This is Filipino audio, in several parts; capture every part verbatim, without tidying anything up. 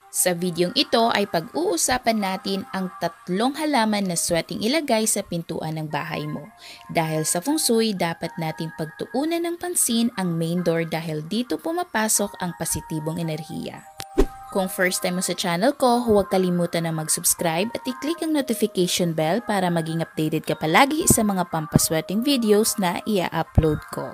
Sa videong ito ay pag-uusapan natin ang tatlong halaman na swerteng ilagay sa pintuan ng bahay mo. Dahil sa feng shui, dapat nating pagtuunan ng pansin ang main door dahil dito pumapasok ang positibong enerhiya. Kung first time mo sa channel ko, huwag kalimutan na mag-subscribe at i-click ang notification bell para maging updated ka palagi sa mga pampaswerteng videos na i-upload ko.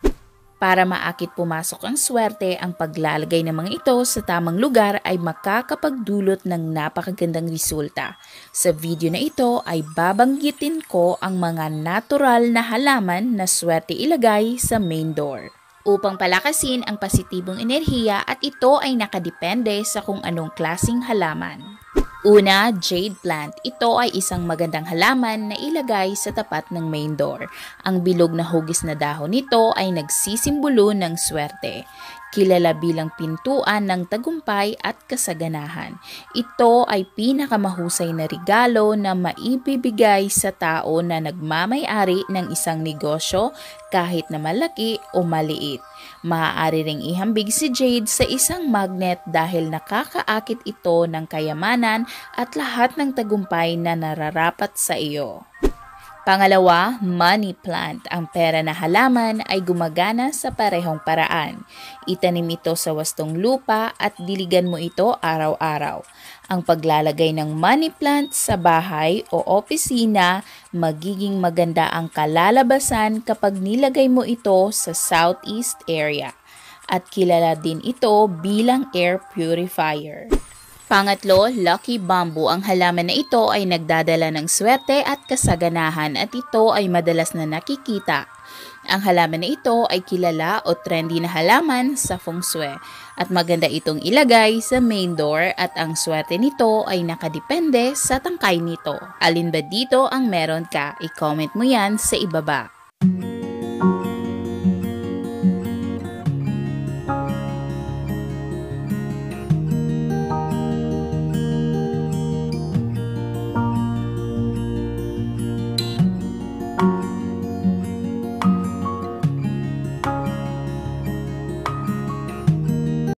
Para maakit pumasok ang swerte, ang paglalagay ng mga ito sa tamang lugar ay makakapagdulot ng napakagandang resulta. Sa video na ito ay babanggitin ko ang mga natural na halaman na swerte ilagay sa main door upang palakasin ang positibong enerhiya, at ito ay nakadepende sa kung anong klasing halaman. Una, jade plant. Ito ay isang magandang halaman na ilagay sa tapat ng main door. Ang bilog na hugis na dahon nito ay nagsisimbolo ng swerte. Kilala bilang pintuan ng tagumpay at kasaganahan. Ito ay pinakamahusay na regalo na maibibigay sa tao na nagmamay-ari ng isang negosyo kahit na malaki o maliit. Maaari ring ihambig si jade sa isang magnet dahil nakakaakit ito ng kayamanan at lahat ng tagumpay na nararapat sa iyo. Pangalawa, money plant. Ang pera na halaman ay gumagana sa parehong paraan. Itanim ito sa wastong lupa at diligan mo ito araw-araw. Ang paglalagay ng money plant sa bahay o opisina, magiging maganda ang kalalabasan kapag nilagay mo ito sa southeast area. At kilala din ito bilang air purifier. Pangatlo, lucky bamboo. Ang halaman na ito ay nagdadala ng swerte at kasaganahan at ito ay madalas na nakikita. Ang halaman na ito ay kilala o trendy na halaman sa feng shui at maganda itong ilagay sa main door, at ang swerte nito ay nakadepende sa tangkay nito. Alin ba dito ang meron ka? I-comment mo yan sa ibaba.